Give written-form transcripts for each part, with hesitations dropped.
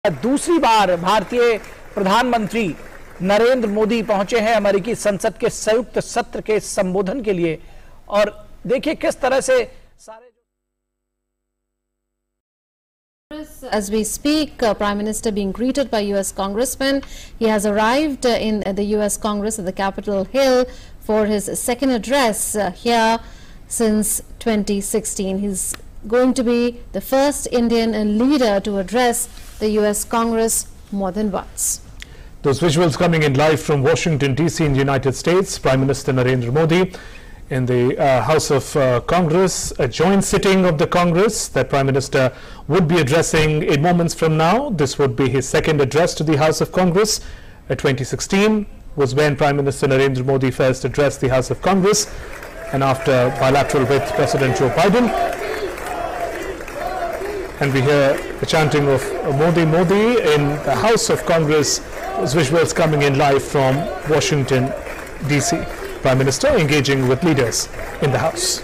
दूसरी बार भारतीय प्रधानमंत्री नरेंद्र मोदी पहुंचे हैं अमेरिकी संसद के संयुक्त सत्र के संबोधन के लिए। और देखिए किस तरह से सारे As we speak, Prime Minister being greeted by U.S. congressmen. He has arrived in the U.S. Congress at the Capitol Hill for his second address here since 2016. He's going to be the first Indian leader to address the U.S. Congress more than once. Those visuals coming in live from Washington, D.C. in the United States. Prime Minister Narendra Modi in the House of Congress, a joint sitting of the Congress that Prime Minister would be addressing in moments from now. This would be his second address to the House of Congress. 2016 was when Prime Minister Narendra Modi first addressed the House of Congress, and after bilateral with President Joe Biden. And we hear the chanting of Modi, Modi in the House of Congress. Those visuals coming in live from Washington, D.C. Prime Minister engaging with leaders in the House.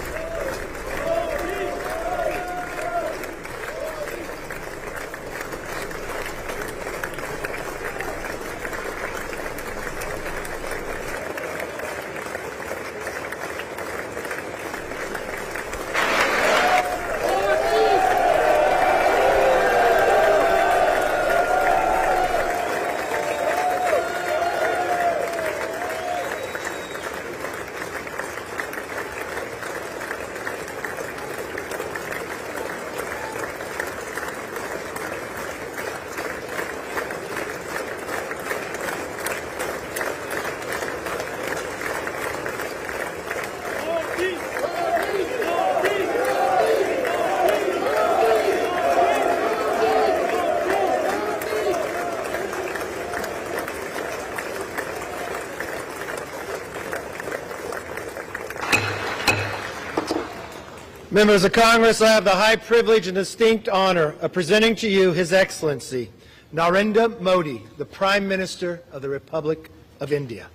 Members of Congress, I have the high privilege and distinct honor of presenting to you His Excellency Narendra Modi, the Prime Minister of the Republic of India.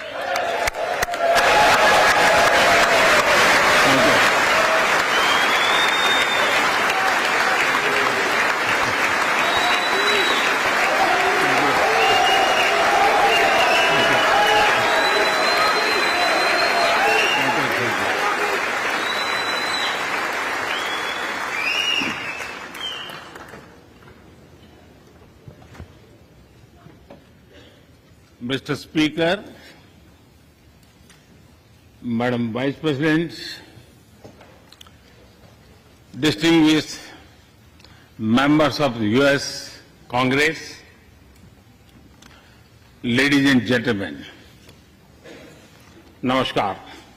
Mr. Speaker, Madam Vice President, distinguished members of the U.S. Congress, ladies and gentlemen, Namaskar.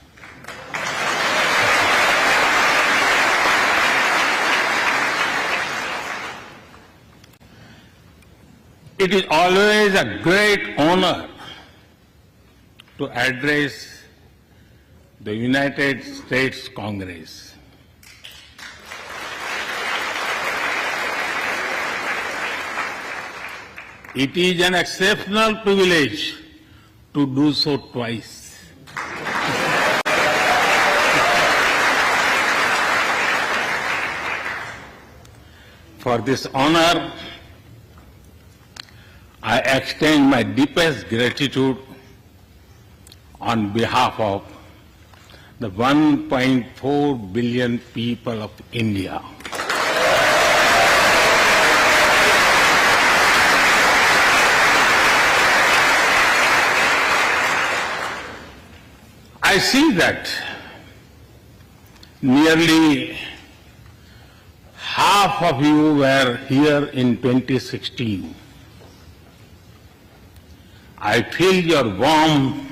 It is always a great honor to address the United States Congress. It is an exceptional privilege to do so twice. For this honor, I extend my deepest gratitude on behalf of the 1.4 billion people of India. I see that nearly half of you were here in 2016. I feel your warmth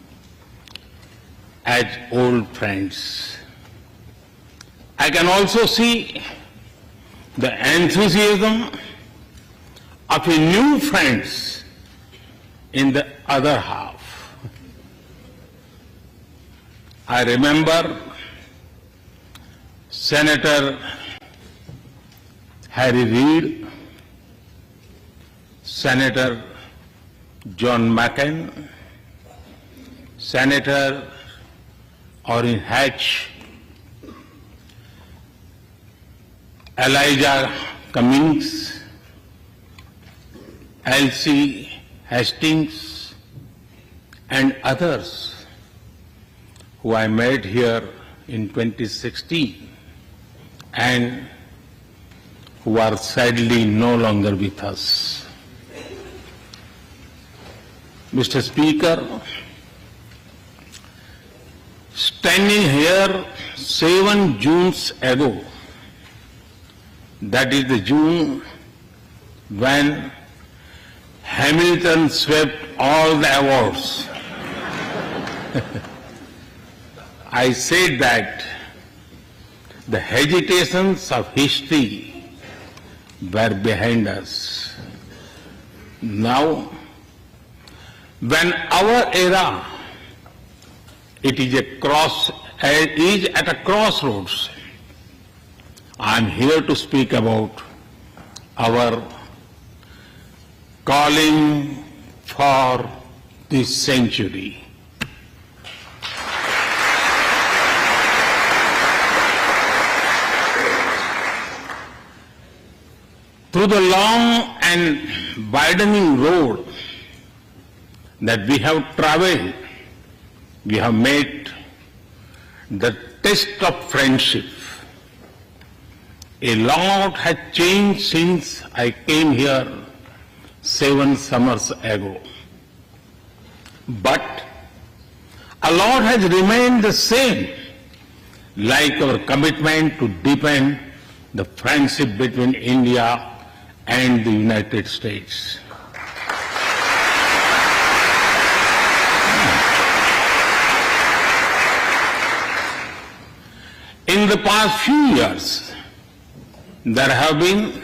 as old friends. I can also see the enthusiasm of your new friends in the other half. I remember Senator Harry Reid, Senator John McCain, Senator Orrin Hatch, Elijah Cummings, L.C. Hastings, and others who I met here in 2016 and who are sadly no longer with us. Mr. Speaker, standing here 7 Junes ago, that is the June when Hamilton swept all the awards, I said that the hesitations of history were behind us. Now, when our era is at a crossroads, I am here to speak about our calling for this century. Through the long and widening road that we have traveled, we have met the test of friendship. A lot has changed since I came here 7 summers ago. But a lot has remained the same, like our commitment to deepen the friendship between India and the United States. In the past few years, there have been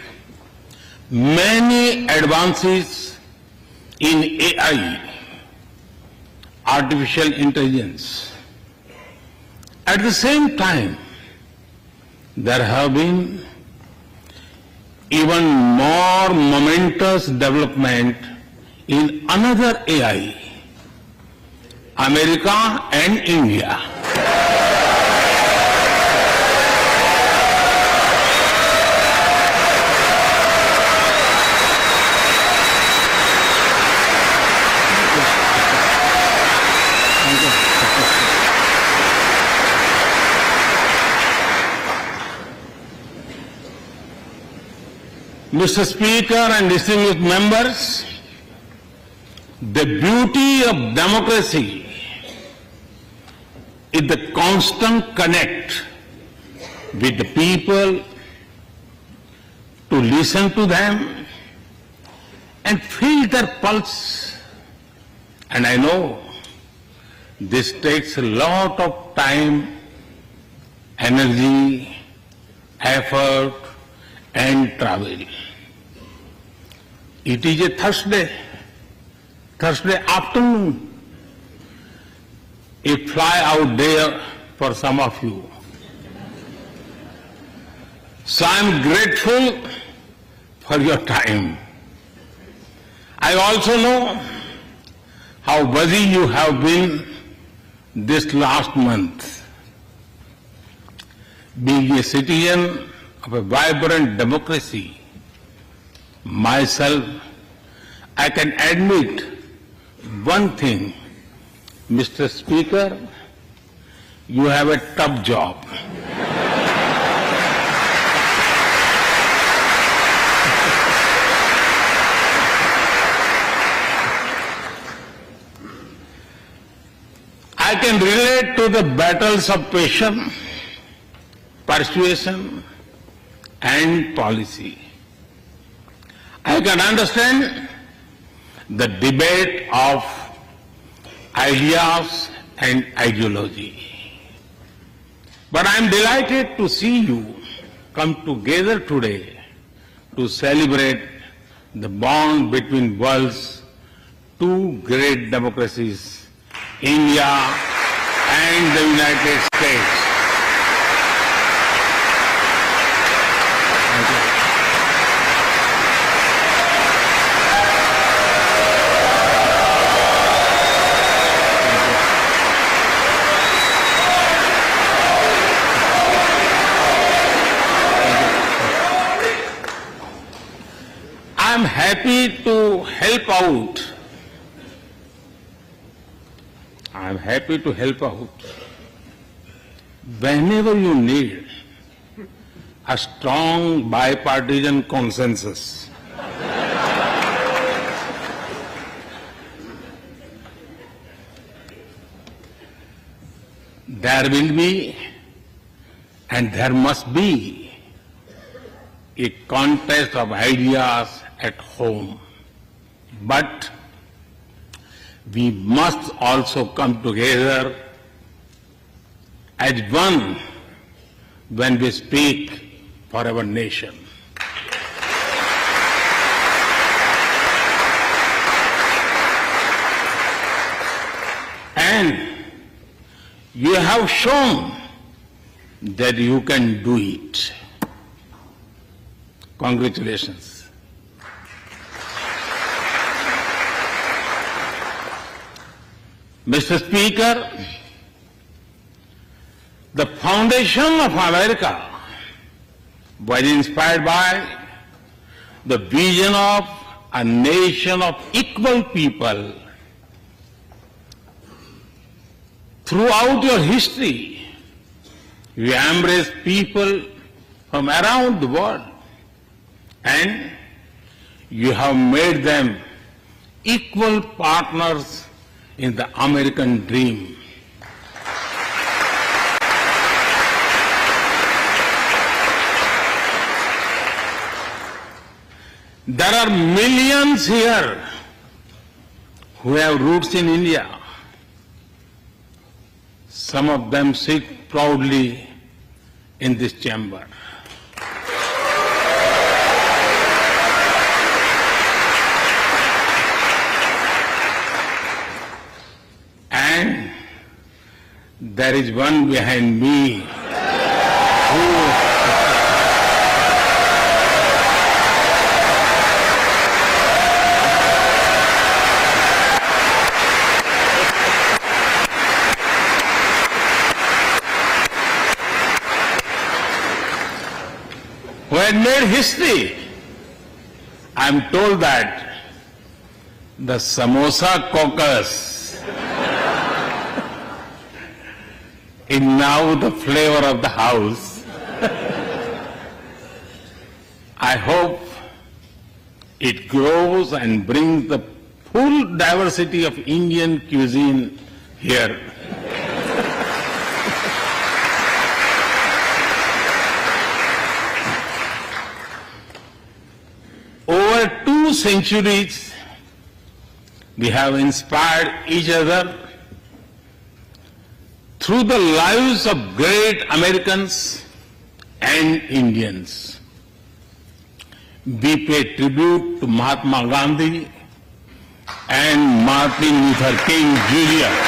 many advances in AI, artificial intelligence. At the same time, there have been even more momentous development in another AI, America and India. Mr. Speaker and distinguished members, the beauty of democracy is the constant connect with the people, to listen to them and feel their pulse. And I know this takes a lot of time, energy, effort, and travel. It is a Thursday afternoon, a fly out day for some of you. So I am grateful for your time. I also know how busy you have been this last month. Being a citizen of a vibrant democracy, myself, I can admit one thing, Mr. Speaker, you have a tough job. I can relate to the battles of patience, persuasion, and policy. I can understand the debate of ideas and ideology. But I am delighted to see you come together today to celebrate the bond between world's two great democracies, India and the United States. Thank you. I am happy happy to help out. I'm happy to help out whenever you need a strong bipartisan consensus. There will be and there must be a contest of ideas at home. But we must also come together as one when we speak for our nation. And you have shown that you can do it. Congratulations. Mr. Speaker, the foundation of America was inspired by the vision of a nation of equal people. Throughout your history, you embrace people from around the world and you have made them equal partners in the American dream. There are millions here who have roots in India. Some of them sit proudly in this chamber. And there is one behind me who had made history. I'm told that the Samosa Caucus is now the flavor of the house. I hope it grows and brings the full diversity of Indian cuisine here. Over 2 centuries, we have inspired each other through the lives of great Americans and Indians. We pay tribute to Mahatma Gandhi and Martin Luther King Jr.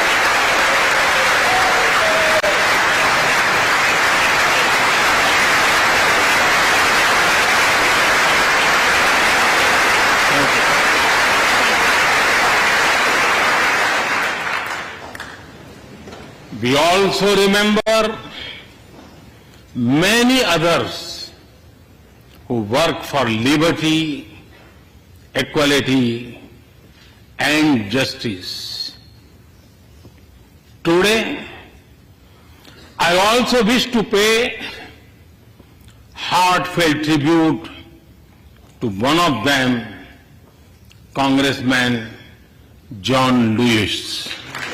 We also remember many others who work for liberty, equality, and justice. Today, I also wish to pay heartfelt tribute to one of them, Congressman John Lewis.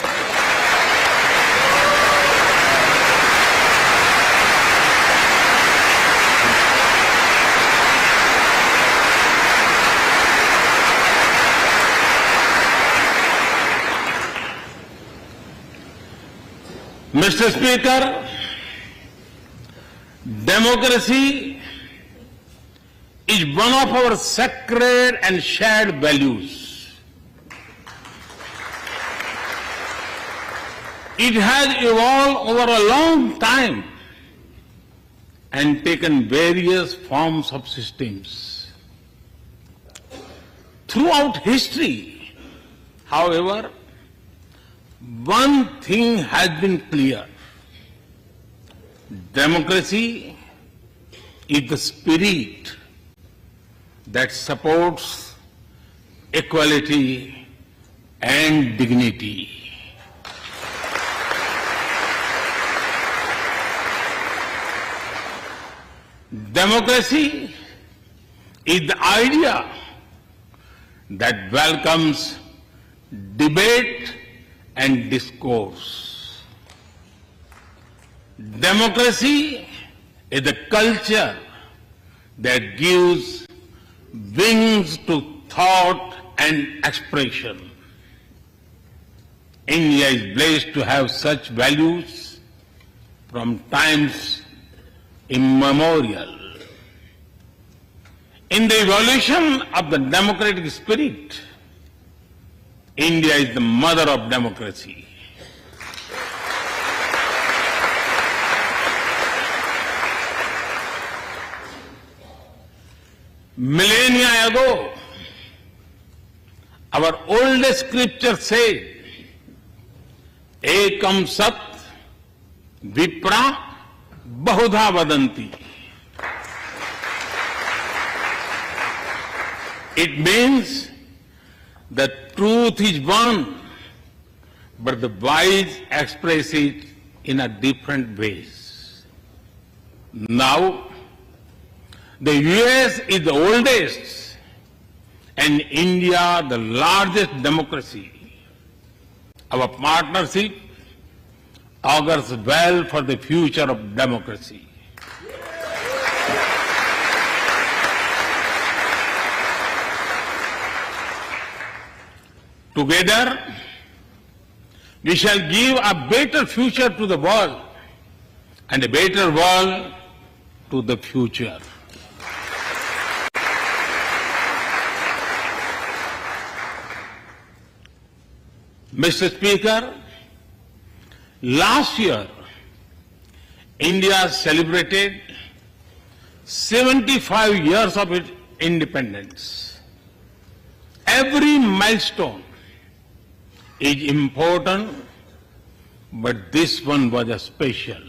Mr. Speaker, democracy is one of our sacred and shared values. It has evolved over a long time and taken various forms of systems. Throughout history, however, one thing has been clear. Democracy is the spirit that supports equality and dignity. Democracy is the idea that welcomes debate and discourse. Democracy is the culture that gives wings to thought and expression. India is blessed to have such values from times immemorial. In the evolution of the democratic spirit, India is the mother of democracy. Millennia ago, our oldest scripture said, Ekam Sat Vipra Bahudha Vadanti. It means the truth is one, but the wise express it in a different ways. Now, the US is the oldest and India the largest democracy. Our partnership augurs well for the future of democracy. Together, we shall give a better future to the world and a better world to the future. Mr. Speaker, last year, India celebrated 75 years of its independence. Every milestone is important, but this one was a special.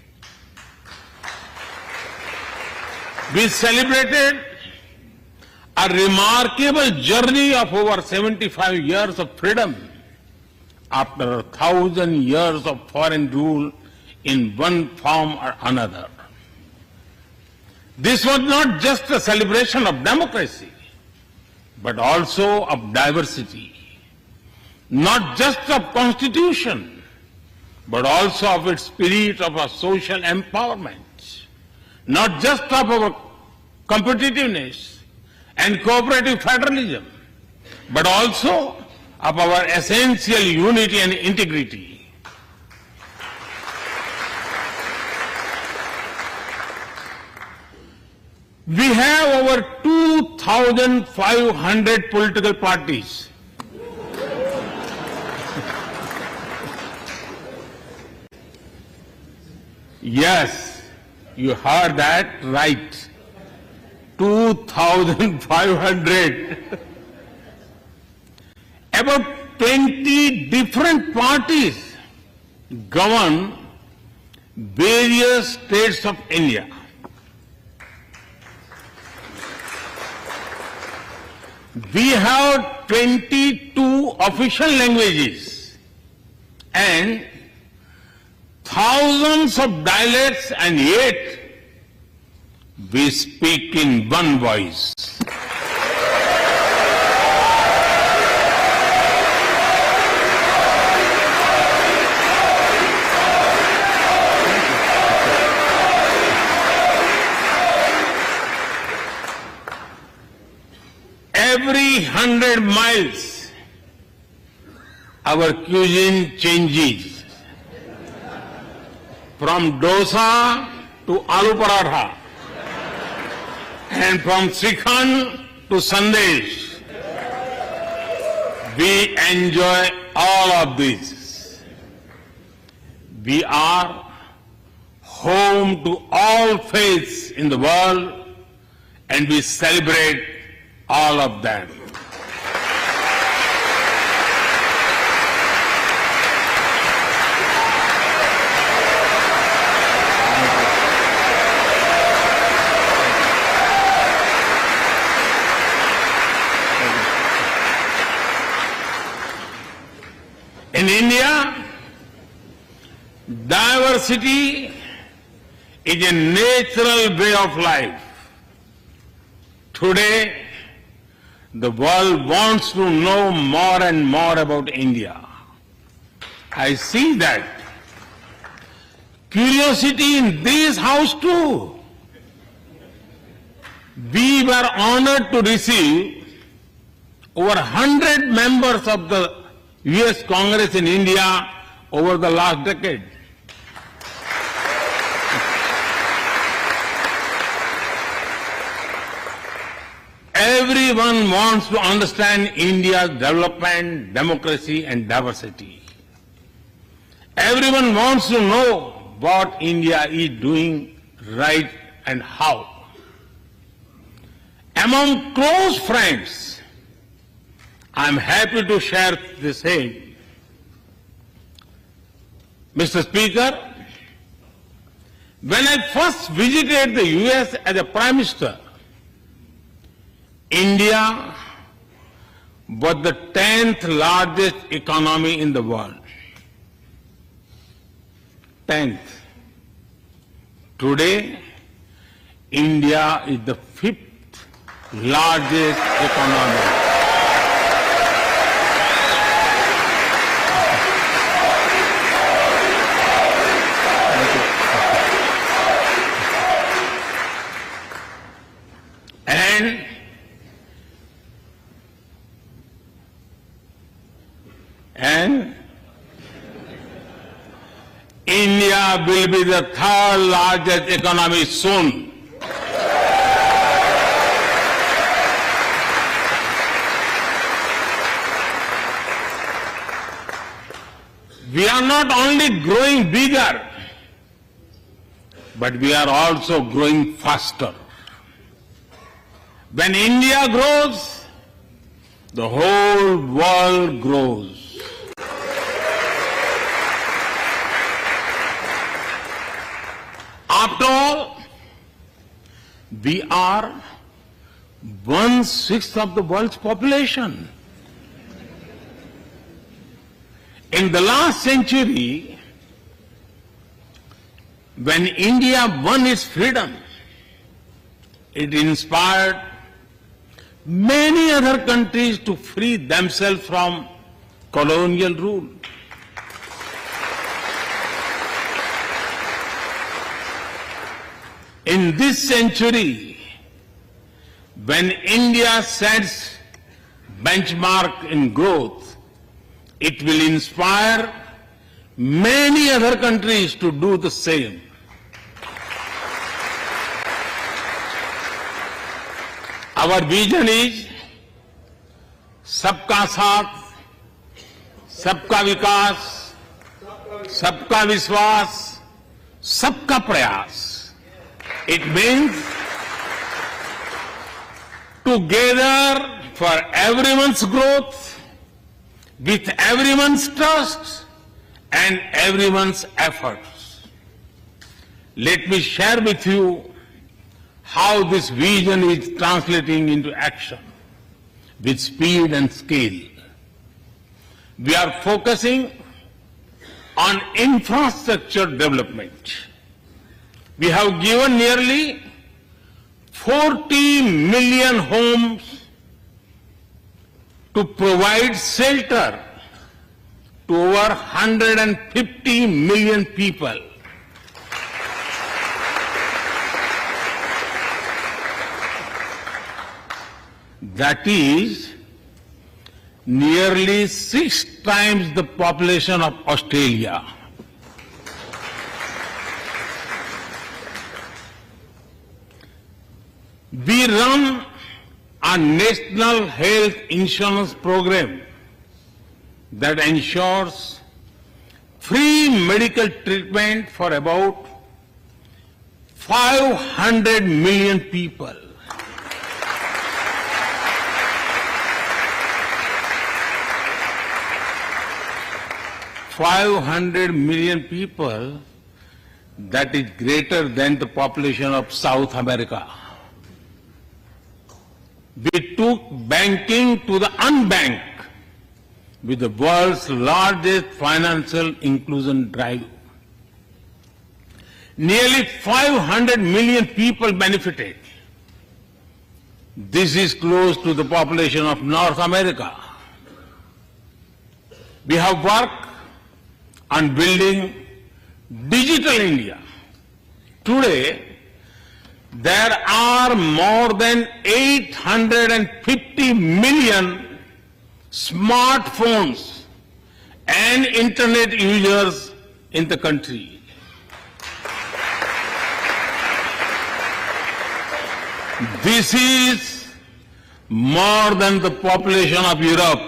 We celebrated a remarkable journey of over 75 years of freedom after 1,000 years of foreign rule in one form or another. This was not just a celebration of democracy, but also of diversity. Not just of constitution, but also of its spirit of a social empowerment. Not just of our competitiveness and cooperative federalism, but also of our essential unity and integrity. We have over 2,500 political parties. Yes, you heard that right. 2,500. About 20 different parties govern various states of India. We have 22 official languages and thousands of dialects, and yet we speak in one voice. Every 100 miles, our cuisine changes. From dosa to aloo paratha, and from Srikhand to Sandesh. We enjoy all of this. We are home to all faiths in the world, and we celebrate all of them. In India, diversity is a natural way of life. Today, the world wants to know more and more about India. I see that curiosity in this house too. We were honored to receive over 100 members of the US Congress in India over the last decade. Everyone wants to understand India's development, democracy and diversity. Everyone wants to know what India is doing right and how. Among close friends, I am happy to share the same. Mr. Speaker, when I first visited the US as a Prime Minister, India was the 10th largest economy in the world. 10th. Today, India is the 5th largest economy. And India will be the 3rd largest economy soon. We are not only growing bigger, but we are also growing faster. When India grows, the whole world grows. After all, we are 1/6 of the world's population. In the last century, when India won its freedom, it inspired many other countries to free themselves from colonial rule. In this century, when India sets benchmark in growth, it will inspire many other countries to do the same. Our vision is सबका साथ, सबका विकास, सबका विश्वास, सबका प्रयास. It means together for everyone's growth, with everyone's trust and everyone's efforts. Let me share with you how this vision is translating into action with speed and scale. We are focusing on infrastructure development. We have given nearly 40 million homes to provide shelter to over 150 million people. That is nearly 6 times the population of Australia. We run a national health insurance program that ensures free medical treatment for about 500 million people. 500 million people, that is greater than the population of South America. We took banking to the unbanked with the world's largest financial inclusion drive. Nearly 500 million people benefited. This is close to the population of North America. We have worked on building Digital India. Today, there are more than 850 million smartphones and internet users in the country. This is more than the population of Europe.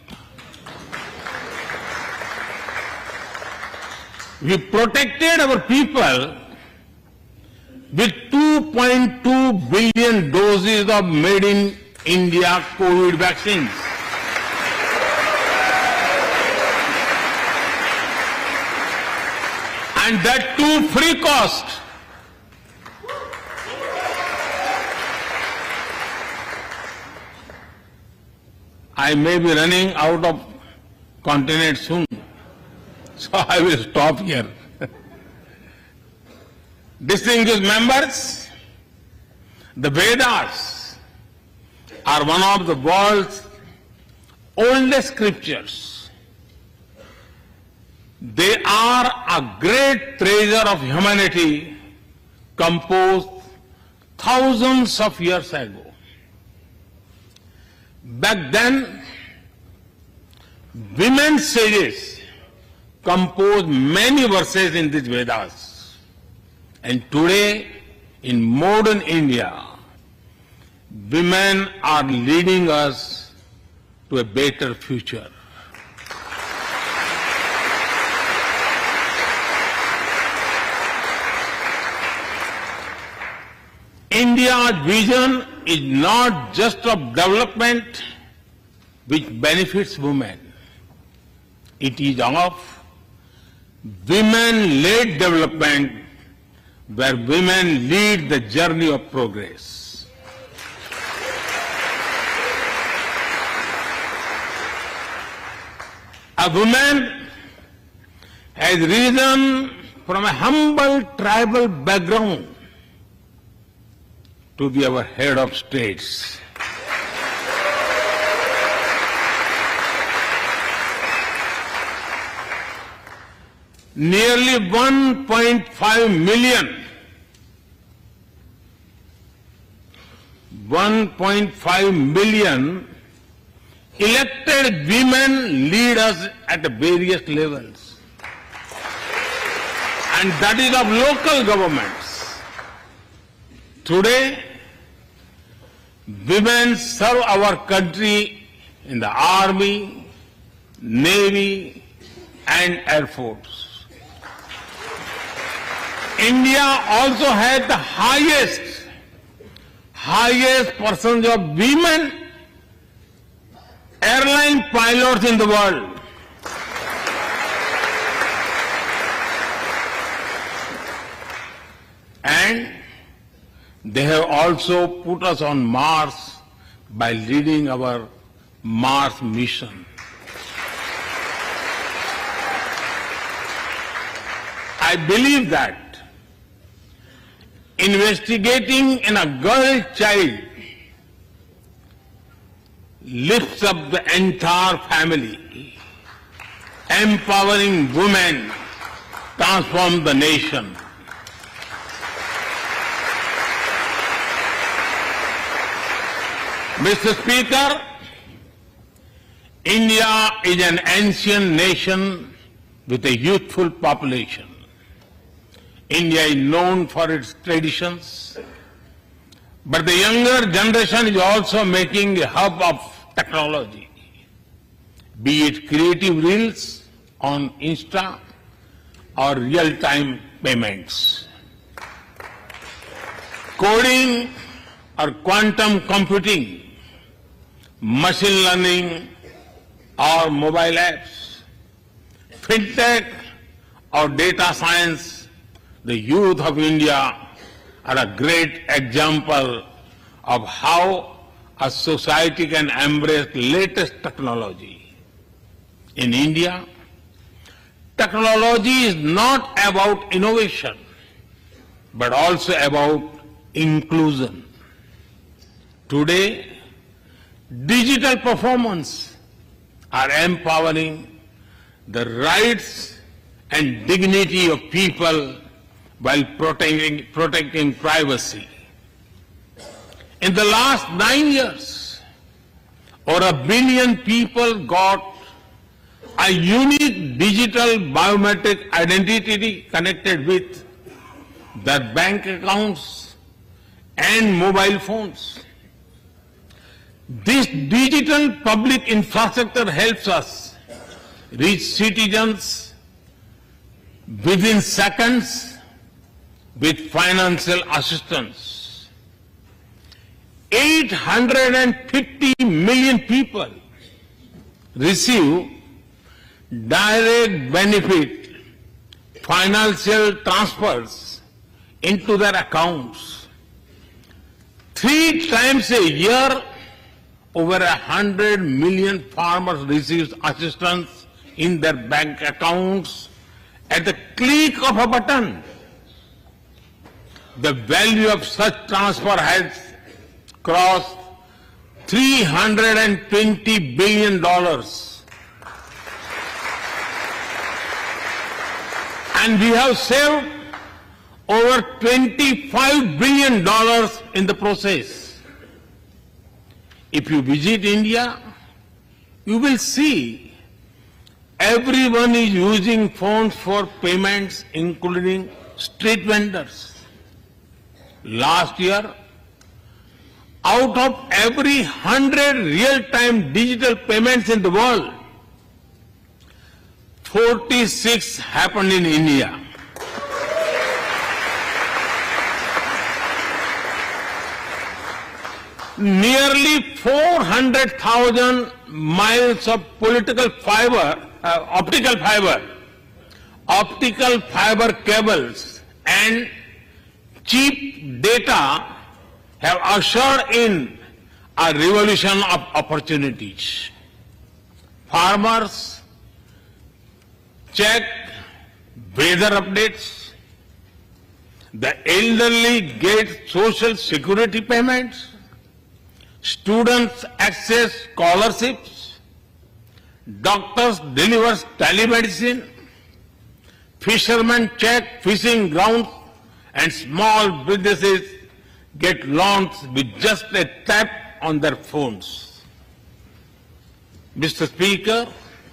We protected our people with 2.2 billion doses of made in India COVID vaccines. And that too free cost. I may be running out of continent soon, so I will stop here. Distinguished members, the Vedas are one of the world's oldest scriptures. They are a great treasure of humanity composed thousands of years ago. Back then, women's sages composed many verses in these Vedas. And today, in modern India, women are leading us to a better future. India's vision is not just of development which benefits women. It is of women-led development where women lead the journey of progress. A woman has risen from a humble tribal background to be our head of states. Nearly 1.5 million elected women lead us at various levels. And that is of local governments. Today, women serve our country in the Army, Navy, and Air Force. India also has the highest percentage of women airline pilots in the world. And they have also put us on Mars by leading our Mars mission. I believe that investigating in a girl child lifts up the entire family. Empowering women transforms the nation. Mr. Speaker, India is an ancient nation with a youthful population. India is known for its traditions, but the younger generation is also making a hub of technology, be it creative reels on Insta or real-time payments. Coding or quantum computing, machine learning or mobile apps, fintech or data science, the youth of India are a great example of how a society can embrace latest technology. In India, technology is not about innovation, but also about inclusion. Today, digital performance are empowering the rights and dignity of people while protecting privacy. In the last 9 years, over 1 billion people got a unique digital biometric identity connected with their bank accounts and mobile phones. This digital public infrastructure helps us reach citizens within seconds with financial assistance. 850 million people receive direct benefit financial transfers into their accounts. 3 times a year, over 100 million farmers receive assistance in their bank accounts at the click of a button. The value of such transfer has crossed $320 billion. And we have saved over $25 billion in the process. If you visit India, you will see everyone is using phones for payments, including street vendors. Last year, out of every 100 real-time digital payments in the world, 46 happened in India. Nearly 400,000 miles of optical fiber cables and cheap data have ushered in a revolution of opportunities. Farmers check weather updates, the elderly get social security payments, students access scholarships, doctors deliver telemedicine, fishermen check fishing grounds, and small businesses get loans with just a tap on their phones. Mr. Speaker,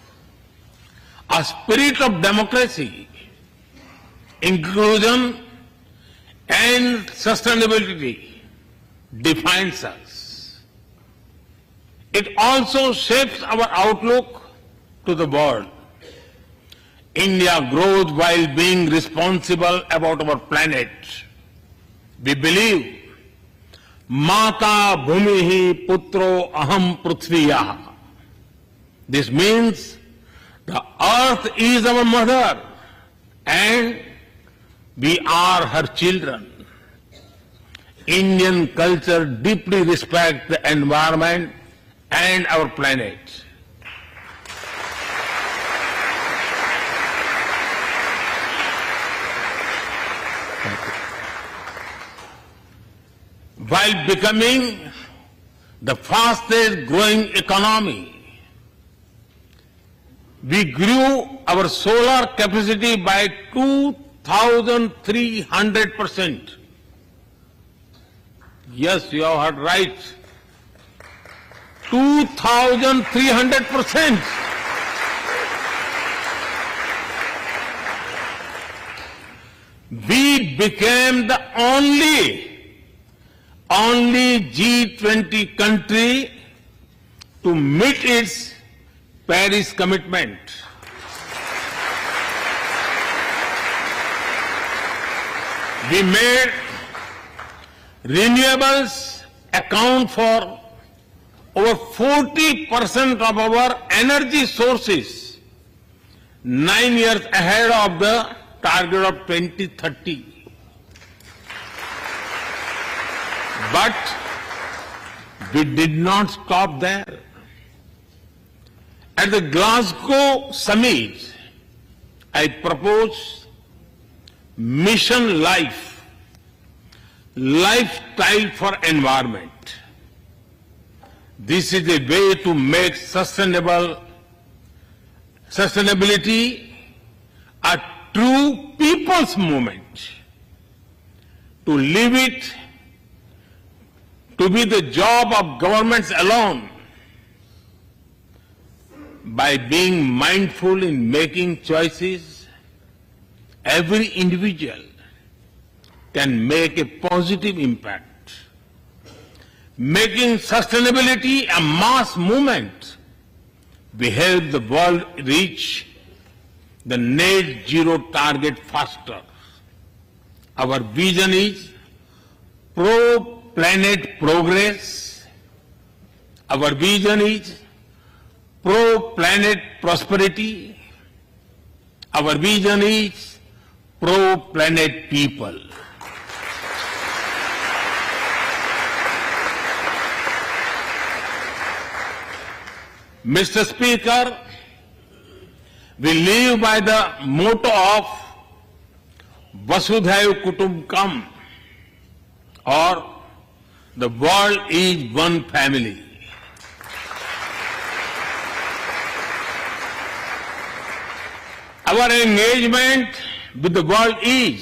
a spirit of democracy, inclusion, and sustainability defines us. It also shapes our outlook to the world. India grows while being responsible about our planet. We believe, Mata Bhumihi Putro Aham Prithviyah. This means the earth is our mother and we are her children. Indian culture deeply respects the environment and our planet. While becoming the fastest growing economy, we grew our solar capacity by 2,300%. Yes, you have heard right. 2,300%. We became the only G20 country to meet its Paris commitment. We made renewables account for over 40% of our energy sources, 9 years ahead of the target of 2030. But we did not stop there. At the Glasgow summit, I propose Mission Life, lifestyle for environment. This is a way to make sustainability a true people's movement. To leave it to be the job of governments alone, by being mindful in making choices, every individual can make a positive impact. Making sustainability a mass movement, we help the world reach the net zero target faster. Our vision is pro-planet progress. Our vision is pro-planet prosperity. Our vision is pro-planet people. Mr. Speaker, we live by the motto of Vasudhaiva Kutumbakam, or the world is one family. Our engagement with the world is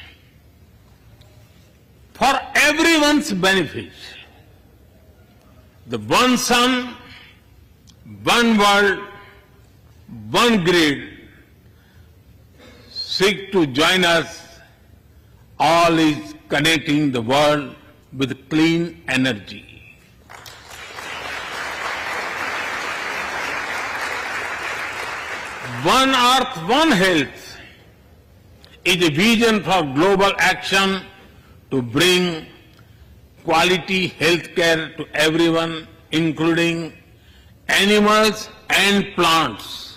for everyone's benefit. The one sun, one world, one grid seek to join us. All is connecting the world with clean energy. One Earth, One Health is a vision for global action to bring quality health care to everyone, including animals and plants.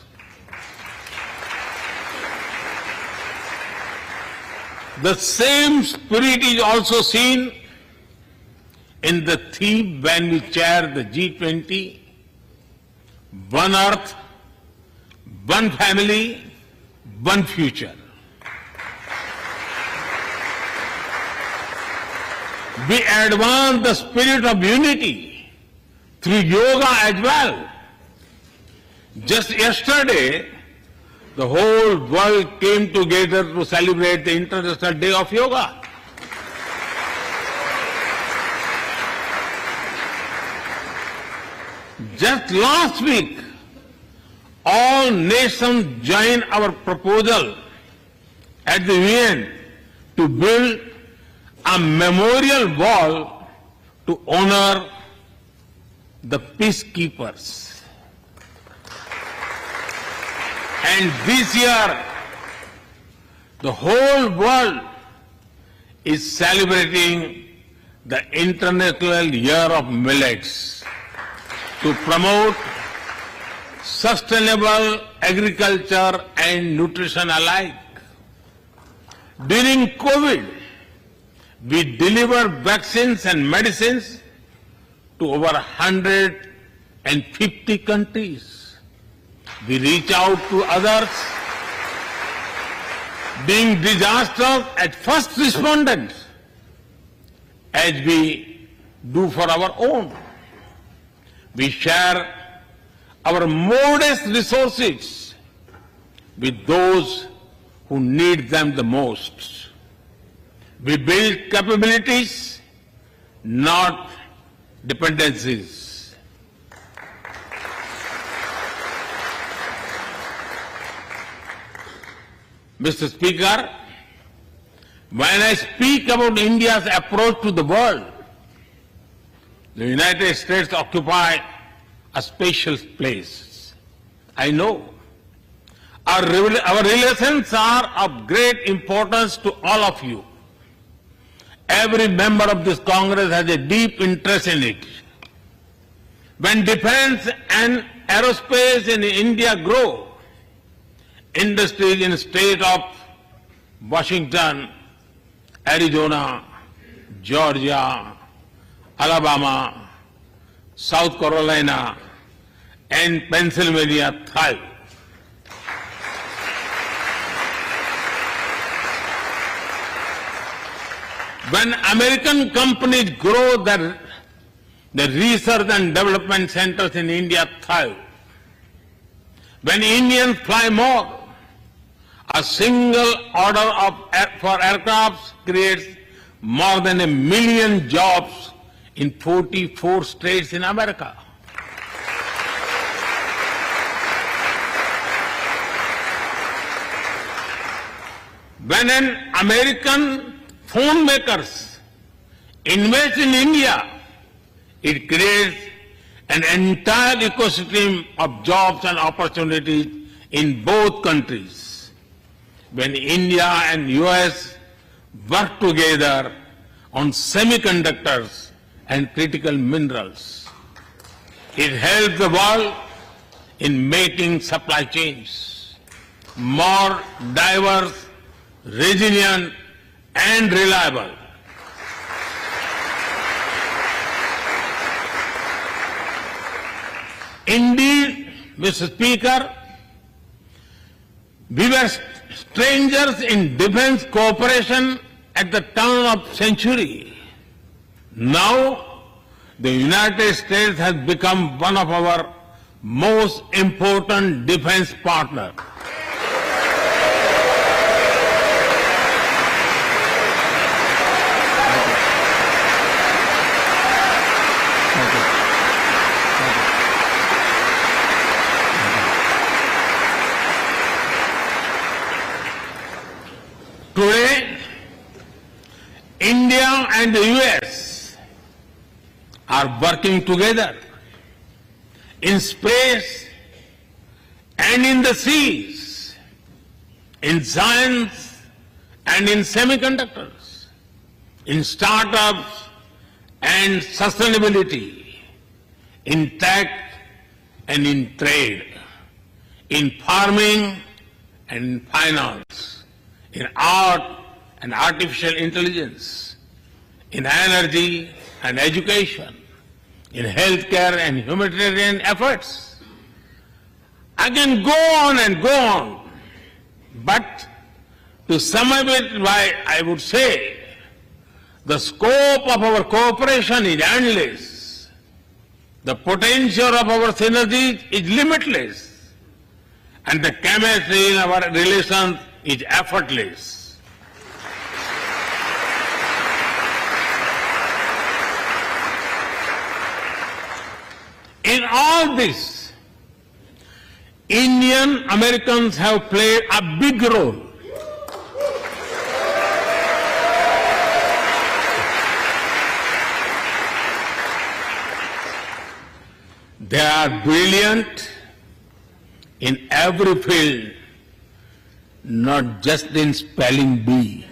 The same spirit is also seen in the theme when we chair the G20, One Earth, One Family, One Future. We advance the spirit of unity through yoga as well. Just yesterday, the whole world came together to celebrate the International Day of Yoga. Just last week, all nations joined our proposal at the UN to build a memorial wall to honor the peacekeepers. And this year, the whole world is celebrating the International Year of Millets to promote sustainable agriculture and nutrition alike. During COVID, we delivered vaccines and medicines to over 150 countries. We reach out to others, being disasters at first responders, as we do for our own. We share our modest resources with those who need them the most. We build capabilities, not dependencies. Mr. Speaker, when I speak about India's approach to the world, the United States occupy a special place. I know. Our relations are of great importance to all of you. Every member of this Congress has a deep interest in it. When defense and aerospace in India grow, industries in the state of Washington, Arizona, Georgia, Alabama, South Carolina, and Pennsylvania thrive. When American companies grow, the research and development centers in India thrive. When Indians fly more, a single order for aircrafts creates more than 1 million jobs in 44 states in America. When an American phone makers invest in India, it creates an entire ecosystem of jobs and opportunities in both countries. When India and US work together on semiconductors and critical minerals, it helps the world in making supply chains more diverse, resilient, and reliable. Indeed, Mr. Speaker, we were strangers in defense cooperation at the turn of the century. Now, the United States has become one of our most important defense partners. Today, India and the US are working together in space and in the seas, in science and in semiconductors, in startups and sustainability, in tech and in trade, in farming and in finance, in art and artificial intelligence, in energy and education, in healthcare and humanitarian efforts. I can go on and go on, but to sum up it, I would say the scope of our cooperation is endless. The potential of our synergies is limitless, and the chemistry in our relations is effortless. In all this, Indian Americans have played a big role. They are brilliant in every field, not just in spelling bee.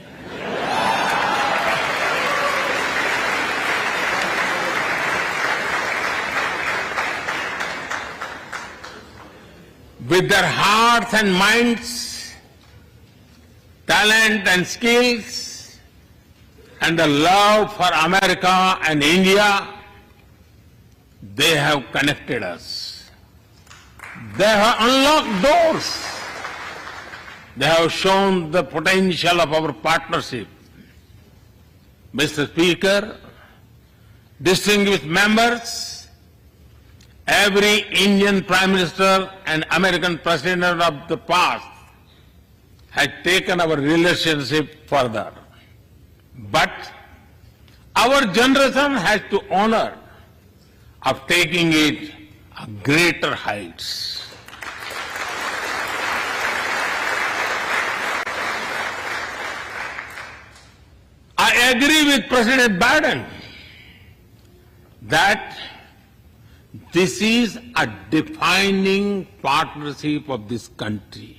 With their hearts and minds, talent and skills, and the love for America and India, they have connected us. They have unlocked doors. They have shown the potential of our partnership. Mr. Speaker, distinguished members, every Indian Prime Minister and American President of the past has taken our relationship further. But our generation has to honor of taking it to greater heights. I agree with President Biden that this is a defining partnership of this country,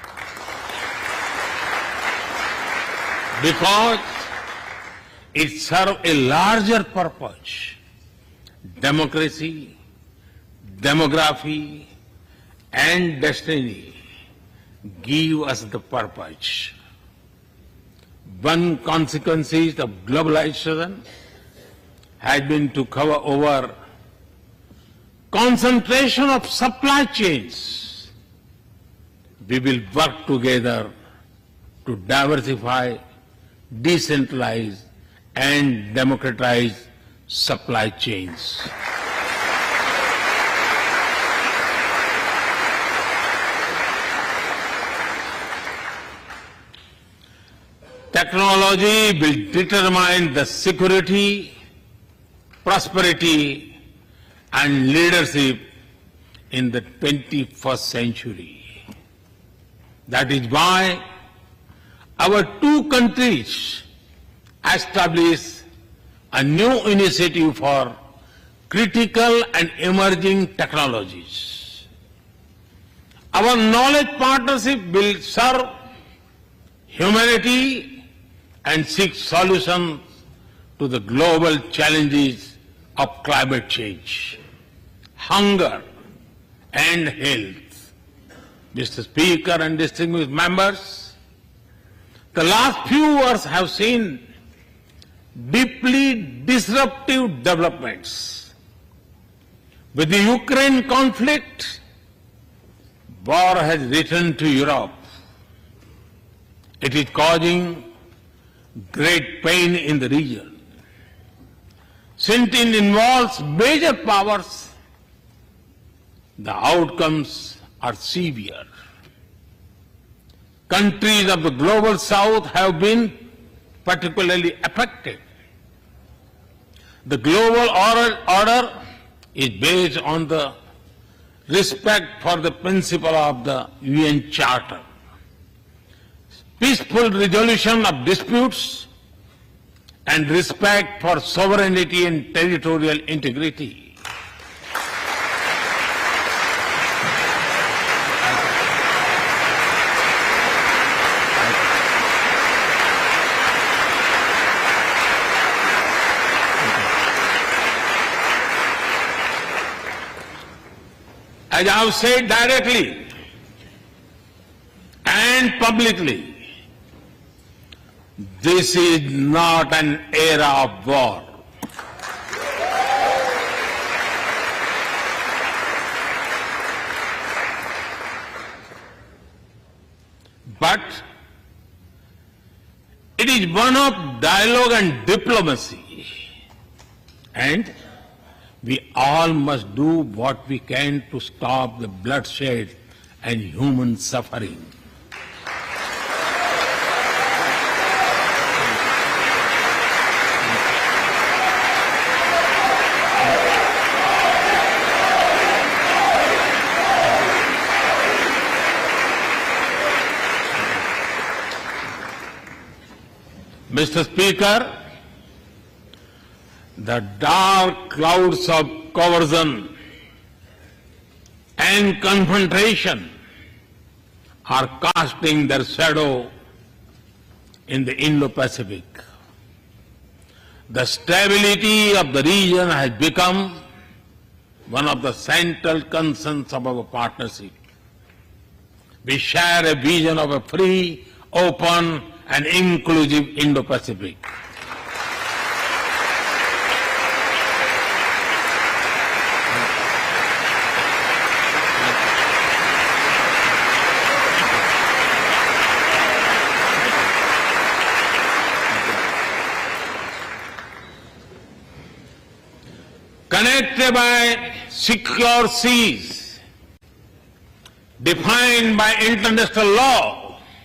because it serves a larger purpose: democracy, demography, and destiny give us the purpose. One consequence of globalization has been to cover over concentration of supply chains. We will work together to diversify, decentralize, and democratize supply chains. Technology will determine the security, prosperity, and leadership in the 21st century. That is why our two countries established a new initiative for critical and emerging technologies. Our knowledge partnership will serve humanity and seek solutions to the global challenges of climate change, hunger, and health. Mr. Speaker and distinguished members, the last few years have seen deeply disruptive developments. With the Ukraine conflict, war has returned to Europe. It is causing great pain in the region. Since it involves major powers, the outcomes are severe. Countries of the global south have been particularly affected. The global order is based on the respect for the principle of the UN Charter, peaceful resolution of disputes, and respect for sovereignty and territorial integrity. As I have said directly and publicly, this is not an era of war. But it is one of dialogue and diplomacy. And we all must do what we can to stop the bloodshed and human suffering. Mr. Speaker, the dark clouds of coercion and confrontation are casting their shadow in the Indo-Pacific. The stability of the region has become one of the central concerns of our partnership. We share a vision of a free, open, and inclusive Indo-Pacific. Connected by secure seas, defined by international law,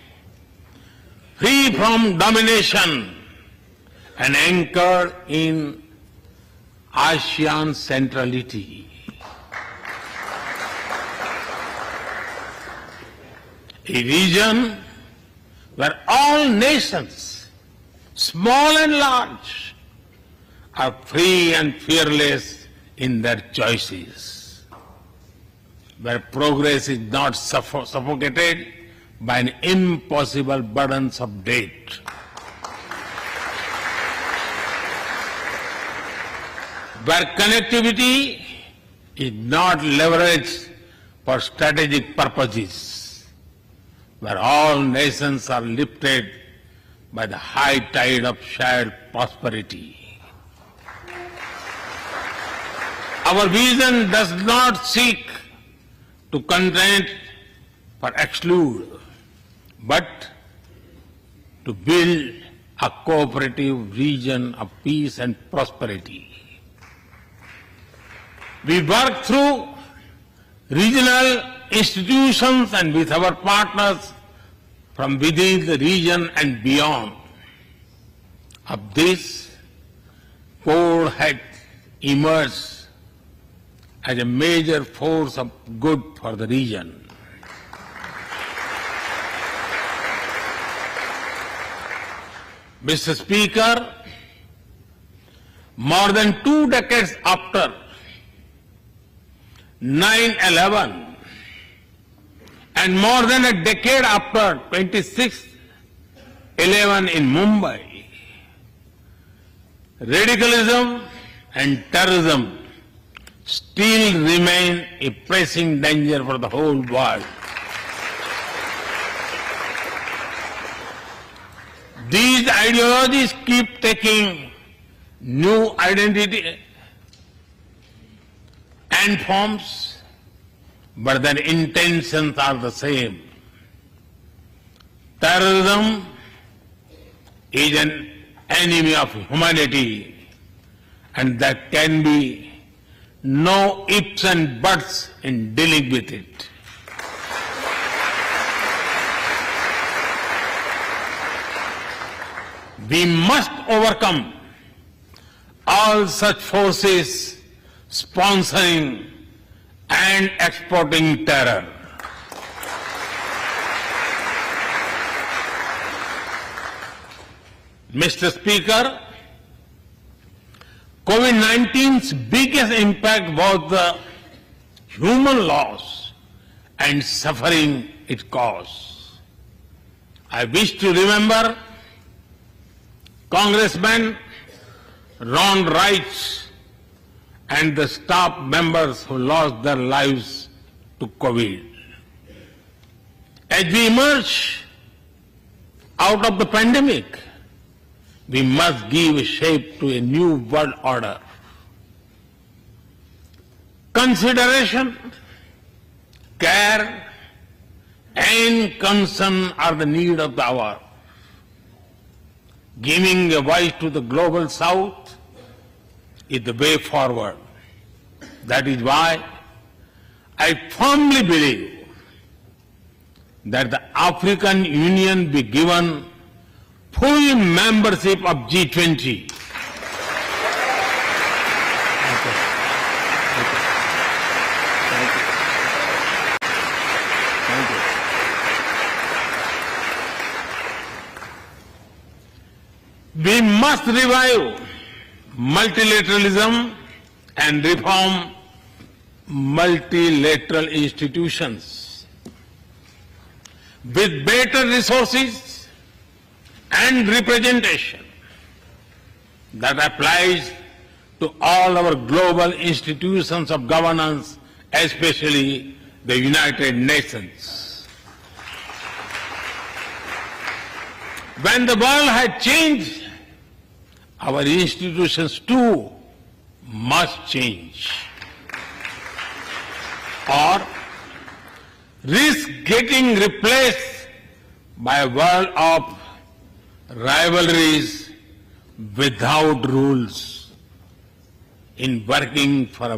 free from domination, and anchored in ASEAN centrality. A region where all nations, small and large, are free and fearless in their choices, where progress is not suffocated by an impossible burdens of debt. Where connectivity is not leveraged for strategic purposes, where all nations are lifted by the high tide of shared prosperity. Our vision does not seek to content or exclude, but to build a cooperative region of peace and prosperity. We work through regional institutions and with our partners from within the region and beyond. Of this, Quad had emerged as a major force of good for the region. Mr. Speaker, more than 2 decades after 9/11 and more than a decade after 26/11 in Mumbai, radicalism and terrorism still remain a pressing danger for the whole world. These ideologies keep taking new identity and forms, but their intentions are the same. Terrorism is an enemy of humanity, and there can be no ifs and buts in dealing with it. We must overcome all such forces sponsoring and exporting terror. Mr. Speaker, COVID-19's biggest impact was the human loss and suffering it caused. I wish to remember Congressman Ron Wright and the staff members who lost their lives to COVID. As we emerge out of the pandemic, we must give shape to a new world order. Consideration, care, and concern are the need of the hour. Giving a voice to the global south is the way forward. That is why I firmly believe that the African Union be given full membership of G20. We must revive multilateralism and reform multilateral institutions. With better resources and representation that applies to all our global institutions of governance, especially the United Nations. When the world has changed, our institutions too must change, or risk getting replaced by a world of rivalries without rules. In working for a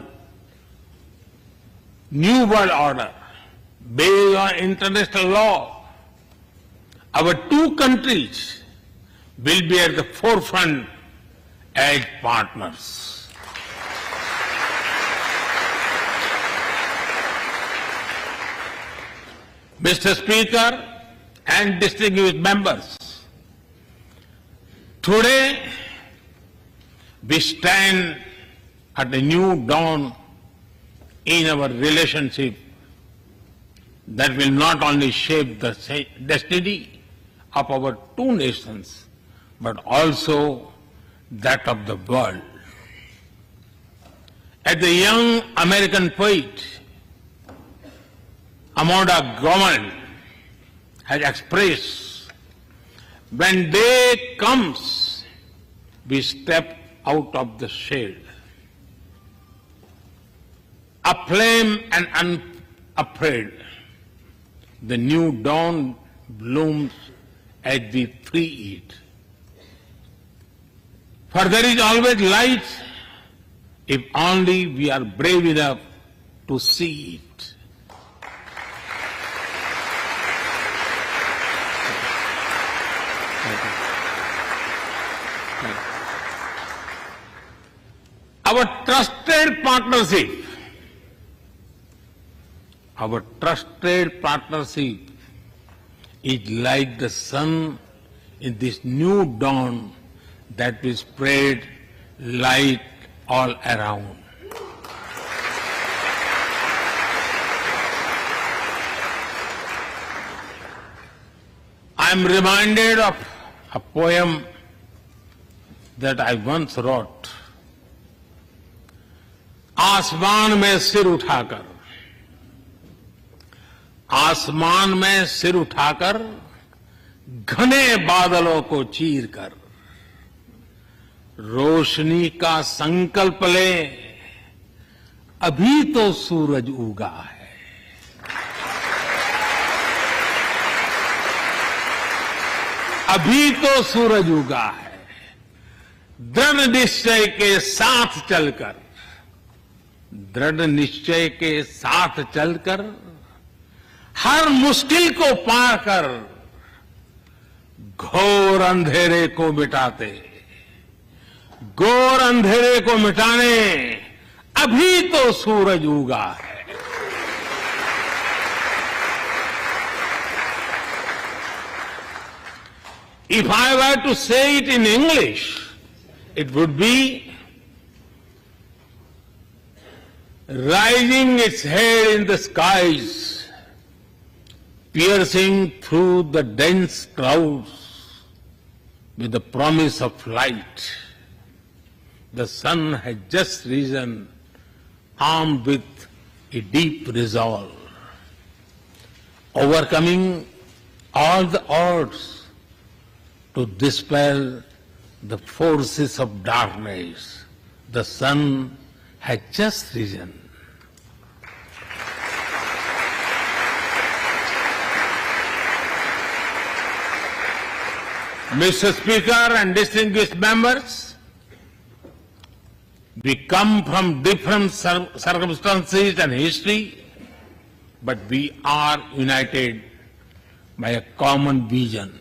new world order based on international law, our two countries will be at the forefront as partners. Mr. Speaker and distinguished members, today we stand at a new dawn in our relationship that will not only shape the destiny of our two nations, but also that of the world. As the young American poet Amanda Gorman has expressed, when day comes, we step out of the shade. aflame and unafraid. The new dawn blooms as we free it. For there is always light if only we are brave enough to see it. Our trusted partnership is like the sun in this new dawn that will spread light all around. I am reminded of a poem that I once wrote. आसमान में सिर उठाकर, आसमान में सिर उठाकर, घने बादलों को चीरकर, रोशनी का संकल्प ले, अभी तो सूरज उगा है। अभी तो सूरज उगा है। दृढ़ निश्चय के साथ चलकर, दृढ़ निश्चय के साथ चलकर, हर मुश्किल को पार कर, घोर अंधेरे को मिटाते, घोर अंधेरे को मिटाने अभी तो सूरज उगा है। If I were to say it in English, it would be rising its head in the skies, piercing through the dense clouds with the promise of light. The sun has just risen, armed with a deep resolve, overcoming all the odds to dispel the forces of darkness. The sun has just risen. Mr. Speaker and distinguished members, we come from different circumstances and history, but we are united by a common vision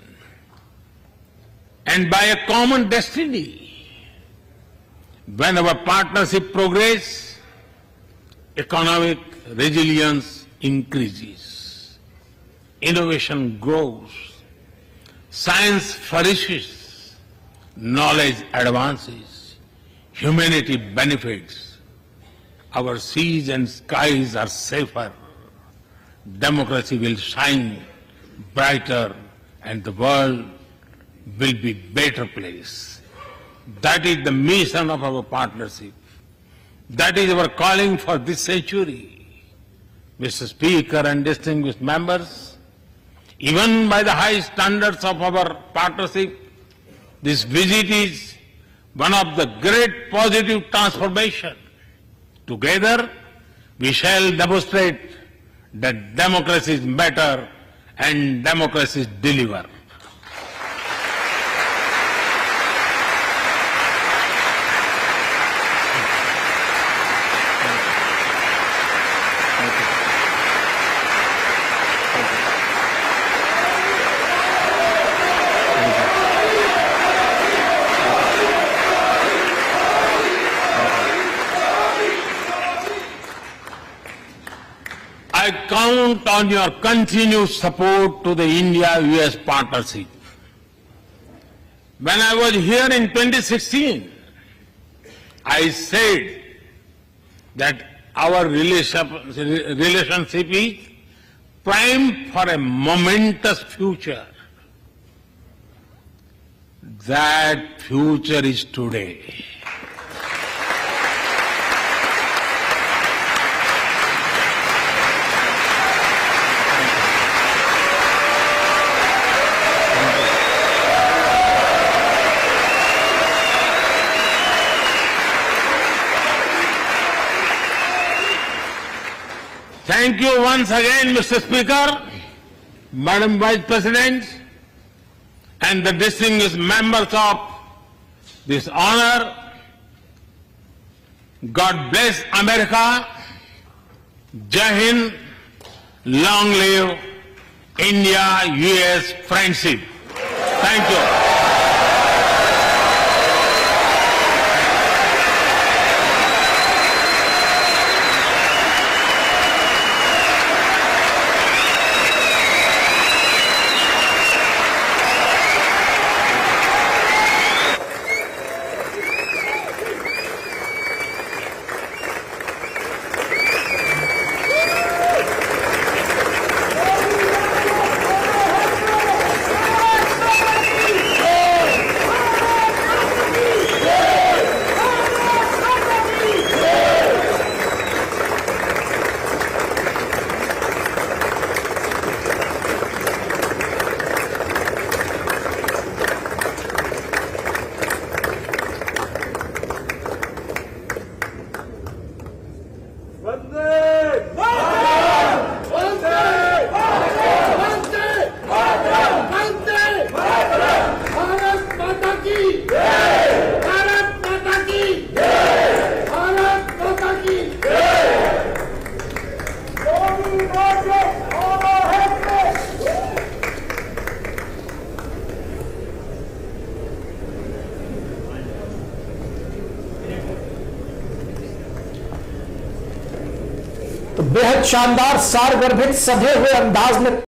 and by a common destiny. When our partnership progresses, economic resilience increases, innovation grows, science flourishes, knowledge advances, humanity benefits, our seas and skies are safer, democracy will shine brighter, and the world will be a better place. That is the mission of our partnership. That is our calling for this century. Mr. Speaker and distinguished members, even by the high standards of our partnership, this visit is one of the great positive transformation. Together, we shall demonstrate that democracies matter and democracies deliver. I count on your continued support to the India-US partnership. When I was here in 2016, I said that our relationship is primed for a momentous future. That future is today. Thank you once again, Mr. Speaker, Madam Vice President, and the distinguished members of this honor. God bless America. Jai Hind. Long live India-US friendship. Thank you. तो बेहद शानदार सारगर्भित सधे हुए अंदाज में